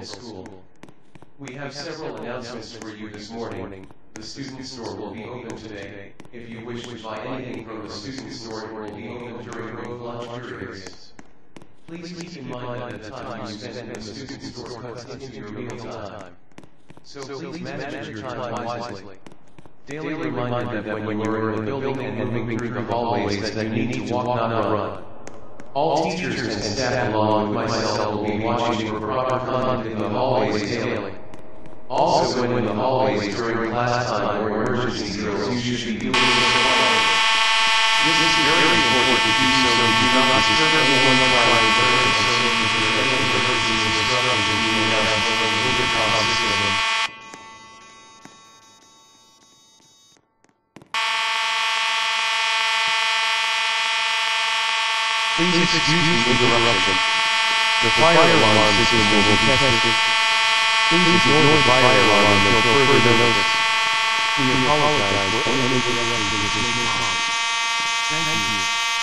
school. We have several announcements for you this morning. The student store will be open today. If you wish to buy anything from the student store, it will be open during both lunch periods. Please keep in mind that the time you spend in the student store cuts into your meal time. So please manage your time wisely. Daily remind them when you are in the building and moving through the hallways that you need to walk, not run. All teachers and staff along with myself will be watching for proper conduct in the hallways daily. Also, when in the hallways during class time or emergency drills, you should be doing this. This is very important to do so you do not disturb anyone trying to learn, so you can get any emergency instructions being announced on the intercom system. Please excuse the interruption. The fire alarm system will be tested. Please ignore the fire alarm until further notice. We apologize for any delay in this response. Thank you.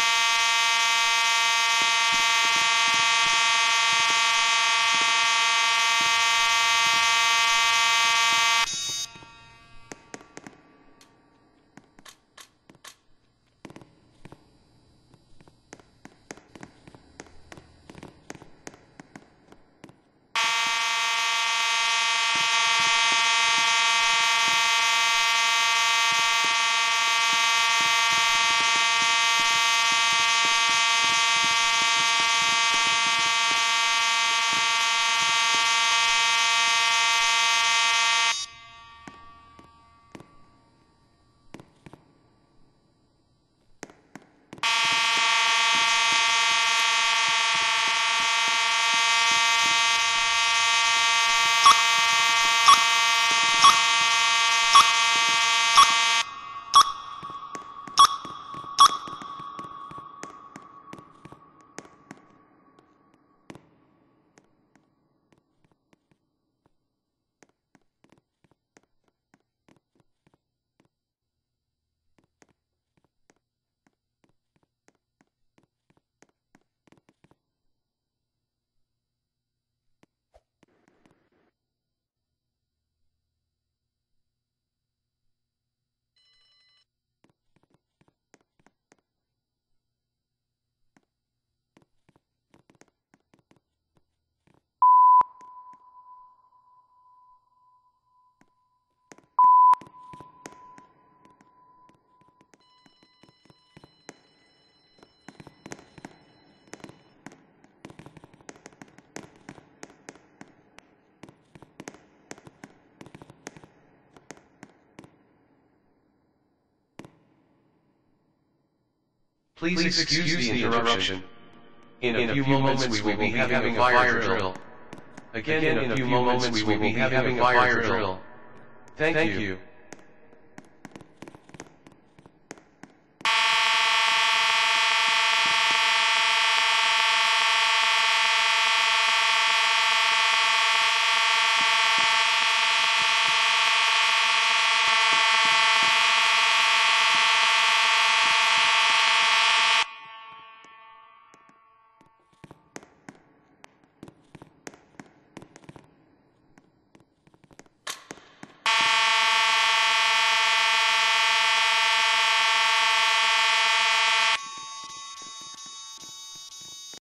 Please excuse the interruption. In a few moments we will be having a fire drill. Again, in a few moments we will be having a fire drill. Thank you.